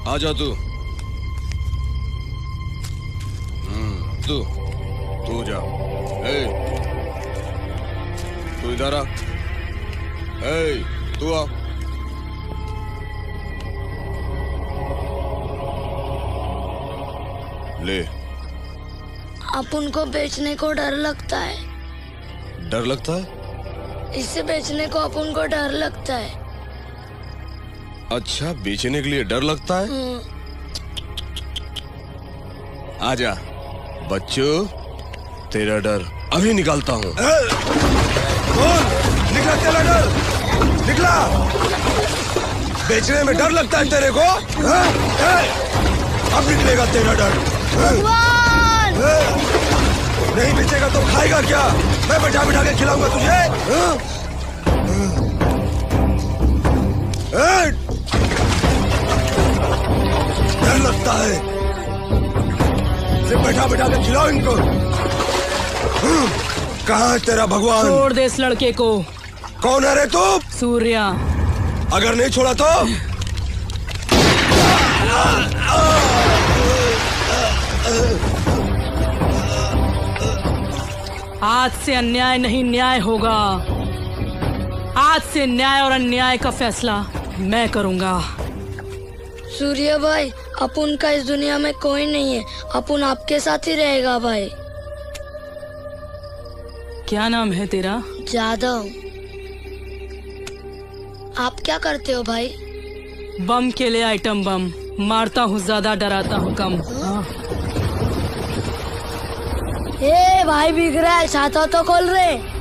आजा तू। तू जा। तू इधर आ। तू आ। ले। अपन को बेचने को डर लगता है। डर लगता है? इसे बेचने को अपन को डर लगता है। अच्छा, बेचने के लिए डर लगता है? आजा बच्चों, तेरा डर अभी निकालता हूँ। निकला तेरा डर, निकला। बेचने में डर लगता है तेरे को? अब निकलेगा तेरा डर। नहीं बेचेगा तो खाएगा क्या? मैं बैठा बैठा के खिलाऊंगा तुझे। डर लगता है? बैठा बैठा के खिलाओ इनको। कहाँ है तेरा भगवान? छोड़ दे इस लड़के को। कौन है रे तू? सूर्या। अगर नहीं छोड़ा तो? आज से अन्याय नहीं न्याय होगा। आज से न्याय और अन्याय का फैसला मैं करूंगा। सूर्य भाई, अपन का इस दुनिया में कोई नहीं है। अपन आपके साथ ही रहेगा भाई। क्या नाम है तेरा? जादव। आप क्या करते हो भाई? बम के लिए आइटम बम मारता हूँ, ज्यादा डराता हूँ कम। ए भाई बिक रहा है, छाता तो खोल रहे।